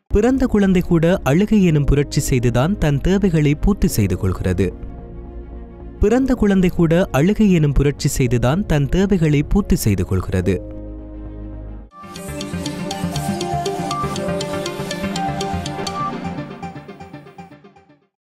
பிறந்த குழந்தை கூட அழுகை எனும் புரட்சி செய்துதான் தன் தேவைகளை பூர்த்தி செய்து கொள்கிறது. பிறந்த குழந்தை கூட அழுகை எனும் புரட்சி செய்துதான் தன் தேவைகளை பூர்த்தி செய்து கொள்கிறது.